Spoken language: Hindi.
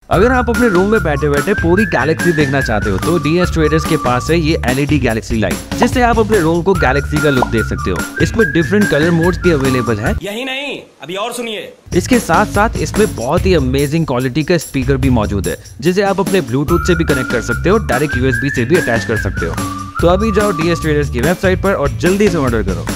अगर आप अपने रूम में बैठे बैठे पूरी गैलेक्सी देखना चाहते हो तो DS ट्रेडर्स के पास है ये LED गैलेक्सी लाइट, जिससे आप अपने रूम को गैलेक्सी का लुक दे सकते हो। इसमें डिफरेंट कलर मोड्स भी अवेलेबल है। यही नहीं, अभी और सुनिए। इसके साथ साथ इसमें बहुत ही अमेजिंग क्वालिटी का स्पीकर भी मौजूद है, जिसे आप अपने ब्लूटूथ से भी कनेक्ट कर सकते हो, डायरेक्ट USB से भी अटैच कर सकते हो। तो अभी जाओ DS ट्रेडर्स की वेबसाइट पर और जल्दी से ऑर्डर करो।